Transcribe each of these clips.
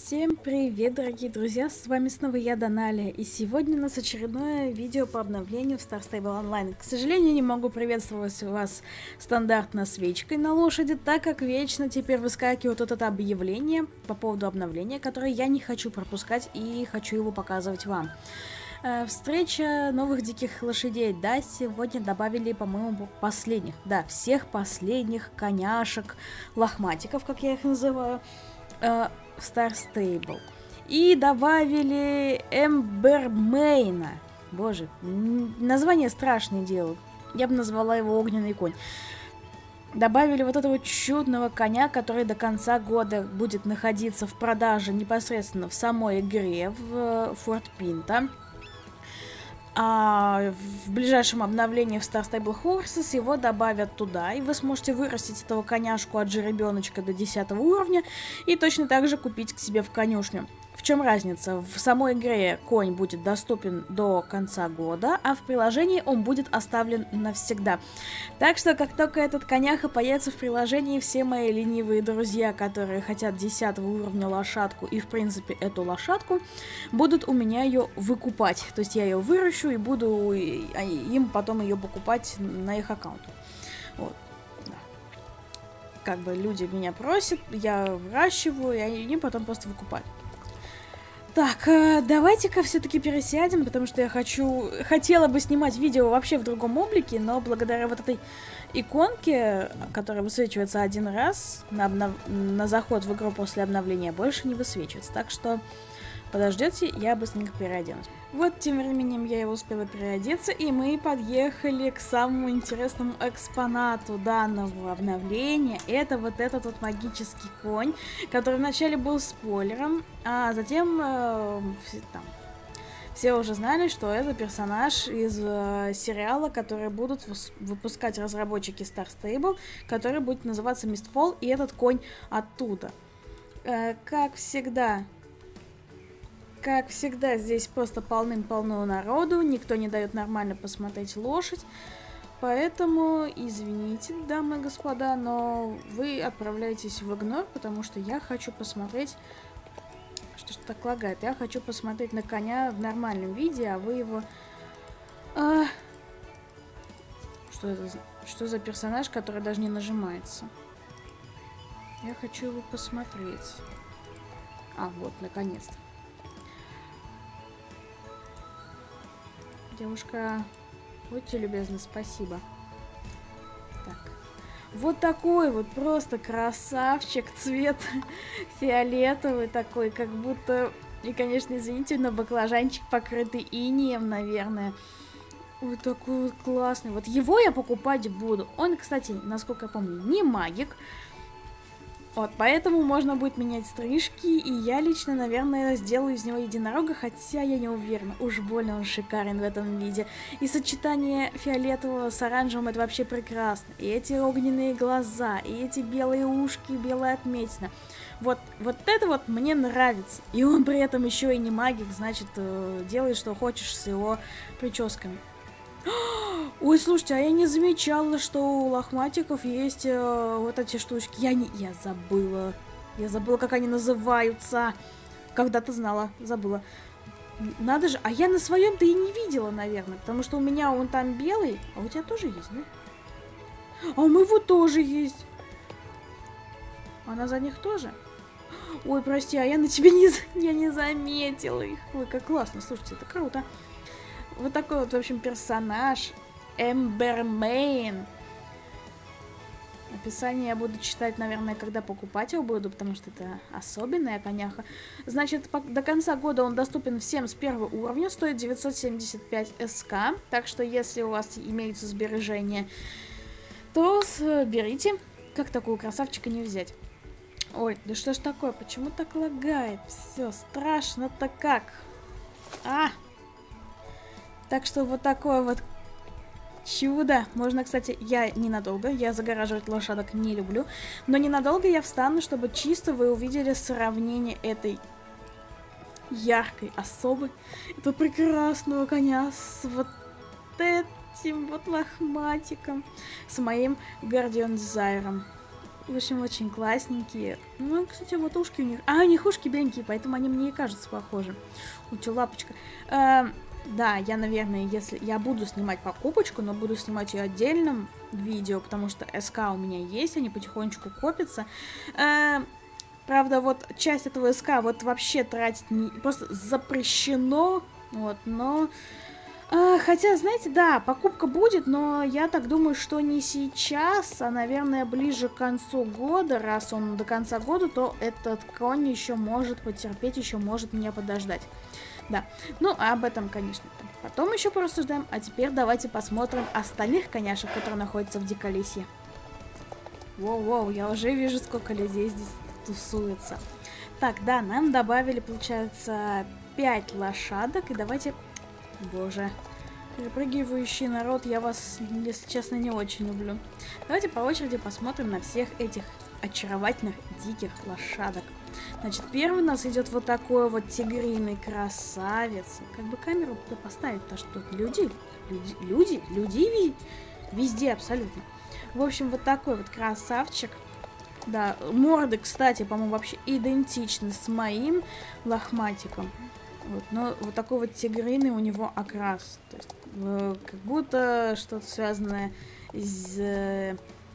Всем привет, дорогие друзья, с вами снова я, Доналя, и сегодня у нас очередное видео по обновлению в Star Stable Online. К сожалению, не могу приветствовать вас стандартно свечкой на лошади, так как вечно теперь выскакивает вот это объявление по поводу обновления, которое я не хочу пропускать и хочу его показывать вам. Встреча новых диких лошадей, да, сегодня добавили, по-моему, всех последних коняшек, лохматиков, как я их называю, в Star Stable. И добавили Эмбермейна. Боже, название страшное дело. Я бы назвала его Огненный конь. Добавили вот этого чудного коня, который до конца года будет находиться в продаже непосредственно в самой игре, в Форт Пинта. А в ближайшем обновлении в Star Stable Horses его добавят туда, и вы сможете вырастить этого коняшку от жеребеночка до 10 уровня и точно так же купить к себе в конюшню. В чем разница? В самой игре конь будет доступен до конца года, а в приложении он будет оставлен навсегда. Так что, как только этот коняха появится в приложении, все мои ленивые друзья, которые хотят 10 уровня лошадку и, в принципе, эту лошадку, будут у меня ее выкупать. То есть я ее выращу и буду им потом ее покупать на их аккаунт. Вот. Как бы люди меня просят, я выращиваю, и они потом просто выкупают. Так, давайте-ка все-таки пересядем, потому что я хотела бы снимать видео вообще в другом облике, но благодаря вот этой иконке, которая высвечивается один раз на заход в игру после обновления, больше не высвечивается. Так что подождете, я быстренько переоденусь. Вот, тем временем я и успела переодеться, и мы подъехали к самому интересному экспонату данного обновления. Это вот этот вот магический конь, который вначале был спойлером, а затем все уже знали, что это персонаж из сериала, который будут выпускать разработчики Star Stable, который будет называться Mistfall, и этот конь оттуда. Как всегда, здесь просто полным-полно народу, никто не дает нормально посмотреть лошадь, поэтому, извините, дамы и господа, но вы отправляетесь в игнор, потому что я хочу посмотреть, что ж так лагает, я хочу посмотреть на коня в нормальном виде, а вы его... Что за персонаж, который даже не нажимается? Я хочу его посмотреть. Вот, наконец-то. Девушка, будьте любезны, спасибо. Так. Вот такой вот просто красавчик, цвет фиолетовый такой, как будто... И, конечно, извините, но баклажанчик покрытый инеем, наверное. Вот такой вот классный. Вот его я покупать буду. Он, кстати, насколько я помню, не магик. Вот, поэтому можно будет менять стрижки, и я лично, наверное, сделаю из него единорога, хотя я не уверена, уж больно он шикарен в этом виде. И сочетание фиолетового с оранжевым — это вообще прекрасно. И эти огненные глаза, и эти белые ушки, белая отметина. Вот это вот мне нравится. И он при этом еще и не магик, значит, делай, что хочешь с его прическами. Ой, слушайте, а я не замечала, что у лохматиков есть вот эти штучки. Я забыла. Я забыла, как они называются. Когда-то знала, забыла. Надо же, а я на своем-то и не видела, наверное. Потому что у меня он там белый. А у тебя тоже есть, да? А у моего тоже есть. А на задних тоже? Ой, прости, а я на тебе не заметила их. Ой, как классно, слушайте, это круто. Вот такой вот, в общем, персонаж. Эмбермейн. Описание я буду читать, наверное, когда покупать его буду, потому что это особенная коняха. Значит, до конца года он доступен всем с первого уровня, стоит 975 СК. Так что, если у вас имеются сбережения, то берите. Как такого красавчика не взять? Ой, да что ж такое? Почему так лагает? Все, страшно-то как. Так что вот такое вот чудо. Можно, кстати, я ненадолго, я загораживать лошадок не люблю, но ненадолго я встану, чтобы чисто вы увидели сравнение этой яркой особы, этого прекрасного коня с вот этим вот лохматиком, с моим Guardian Desire. В общем, очень классненькие. Ну, кстати, вот ушки у них... А, у них ушки беленькие, поэтому они мне и кажутся похожи. Лапочка. Да, я, наверное, если... Я буду снимать покупочку, но буду снимать ее отдельным видео, потому что СК у меня есть, они потихонечку копятся. Правда, вот часть этого СК вот вообще тратить не... просто запрещено. Вот, но... хотя, знаете, да, покупка будет, но я так думаю, что не сейчас, а, наверное, ближе к концу года. Раз он до конца года, то этот конь еще может потерпеть, еще может меня подождать. Да, ну, об этом, конечно, потом еще порассуждаем. А теперь давайте посмотрим остальных коняшек, которые находятся в Диколесье. Воу-воу, я уже вижу, сколько людей здесь тусуется. Так, да, нам добавили, получается, 5 лошадок, и давайте... Боже, перепрыгивающий народ, я вас, если честно, не очень люблю. Давайте по очереди посмотрим на всех этих очаровательных диких лошадок. Значит, первый у нас идет вот такой вот тигриный красавец. Как бы камеру поставить-то, что тут люди везде абсолютно. В общем, вот такой вот красавчик. Да, морды, кстати, по-моему, вообще идентичны с моим лохматиком. Вот, но вот такой вот тигриный у него окрас. То есть, как будто что-то связанное с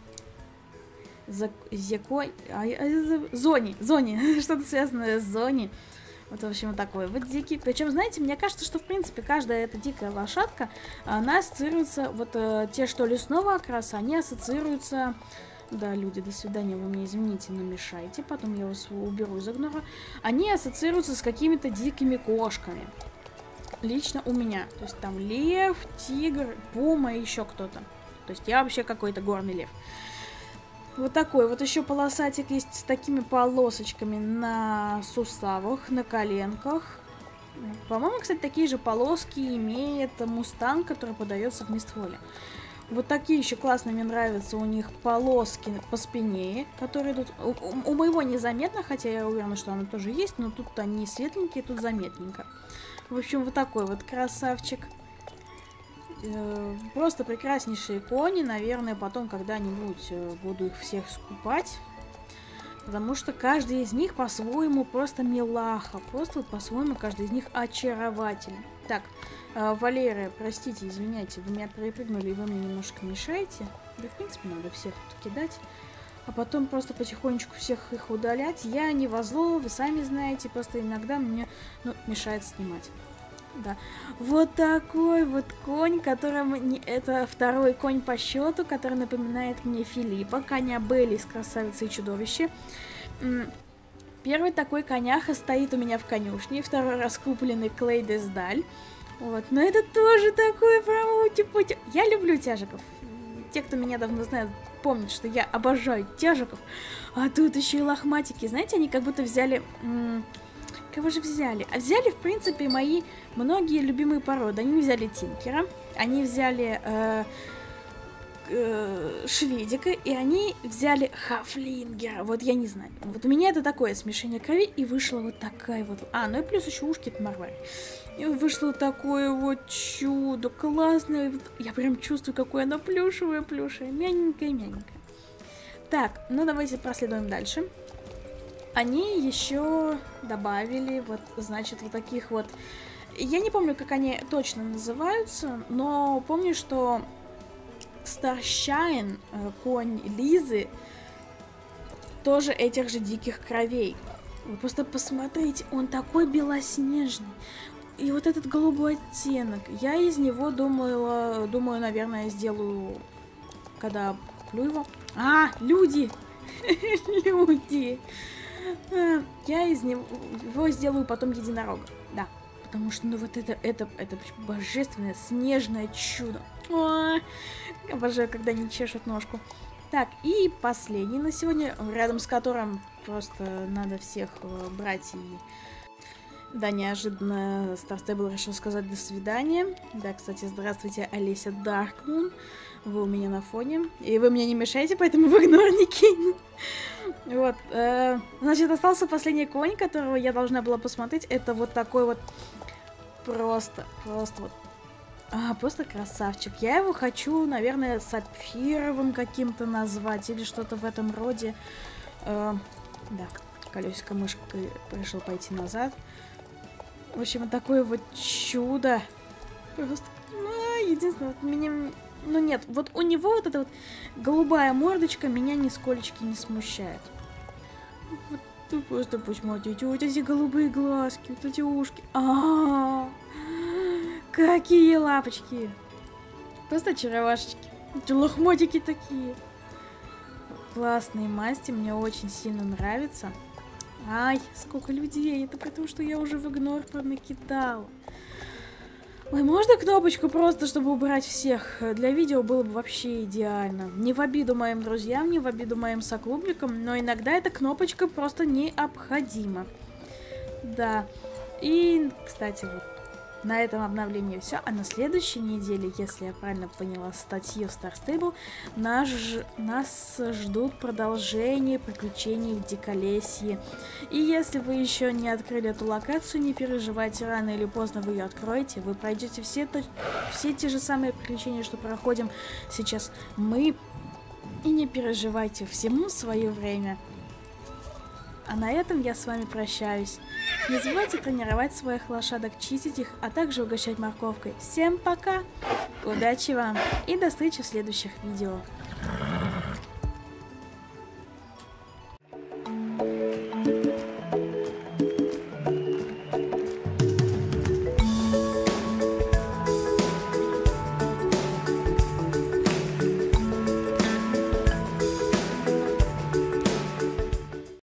Зони. Что-то связанное с Зони. Вот, в общем, вот такой вот дикий. Причем, знаете, мне кажется, что, в принципе, каждая эта дикая лошадка, она ассоциируется, вот те, что лесного окраса, они ассоциируются... Да, люди, до свидания, вы мне, извините, намешайте, потом я вас уберу из игнора. Они ассоциируются с какими-то дикими кошками. Лично у меня. То есть там лев, тигр, пума и еще кто-то. То есть я вообще какой-то горный лев. Вот такой вот еще полосатик есть с такими полосочками на суставах, на коленках. По-моему, кстати, такие же полоски имеет мустанг, который подается в Мистфоле. Вот такие еще классные, мне нравятся у них полоски по спине, которые идут... У моего незаметно, хотя я уверена, что оно тоже есть, но тут они светленькие, тут заметненько. В общем, вот такой вот красавчик. Просто прекраснейшие кони, наверное, потом когда-нибудь буду их всех скупать. Потому что каждый из них по-своему просто милаха. Просто вот по-своему каждый из них очаровательный. Так, Валерия, простите, извиняйте, вы меня перепрыгнули, и вы мне немножко мешаете. Да, в принципе, надо всех тут кидать. А потом просто потихонечку всех их удалять. Я не во зло, вы сами знаете, просто иногда мне, мешает снимать. Да, вот такой вот конь, которому это второй конь по счету, который напоминает мне Филиппа, коня Белли из «Красавицы и чудовище». Первый такой коняха стоит у меня в конюшне, второй раз купленный Клейдесдаль. Вот, но это тоже такой прям ути-пути. Я люблю тяжиков. Те, кто меня давно знает, помнят, что я обожаю тяжиков. А тут еще и лохматики. Знаете, они как будто взяли... Кого же взяли? А взяли, в принципе, мои многие любимые породы. Они взяли Тинкера, они взяли Шведика, и они взяли Хафлингера. Вот я не знаю. Вот у меня это такое смешение крови, и вышла вот такая вот... ну и плюс еще ушки от Марвари. И вышло такое вот чудо, классное. Я прям чувствую, какое оно плюшевое, мягенькое. Так, ну давайте проследуем дальше. Они еще добавили, вот, значит, вот таких вот... Я не помню, как они точно называются, но помню, что Старшайн, конь Лизы, тоже этих же диких кровей. Вы просто посмотрите, он такой белоснежный. И вот этот голубой оттенок. Я из него думаю, наверное, сделаю, когда куплю его. Люди! Люди! Я из него сделаю потом единорога. Да. Потому что, вот это божественное снежное чудо. Обожаю, когда они чешут ножку. Так, и последний на сегодня, рядом с которым просто надо всех брать и... Да, неожиданно Старстейбл решил сказать до свидания. Да, кстати, здравствуйте, Олеся Даркмун. Вы у меня на фоне. И вы мне не мешаете, поэтому в игнор не кину. Вот. Значит, остался последний конь, которого я должна была посмотреть. Это вот такой вот просто вот Просто красавчик. Я его хочу, наверное, сапфировым каким-то назвать или что-то в этом роде. Да, колесико мышкой решил пойти назад. В общем, вот такое вот чудо. Просто, единственное, вот меня... Ну нет, вот у него вот эта вот голубая мордочка меня нисколечки не смущает. Вот, ну просто посмотрите, вот эти голубые глазки, вот эти ушки. Какие лапочки! Просто очаровашечки. Эти лохмотики такие. Классные масти, мне очень сильно нравятся. Ай, сколько людей! Это потому, что я уже в игнор понакидала. Ой, можно кнопочку просто, чтобы убрать всех? Для видео было бы вообще идеально. Не в обиду моим друзьям, не в обиду моим соклубникам, но иногда эта кнопочка просто необходима. Да. И, кстати, вот на этом обновлении все, а на следующей неделе, если я правильно поняла статью Star Stable, нас ждут продолжение приключений в Диколесье. И если вы еще не открыли эту локацию, не переживайте, рано или поздно вы ее откроете, вы пройдете все те же самые приключения, что проходим сейчас мы, и не переживайте, всему свое время. А на этом я с вами прощаюсь. Не забывайте тренировать своих лошадок, чистить их, а также угощать морковкой. Всем пока! Удачи вам и до встречи в следующих видео.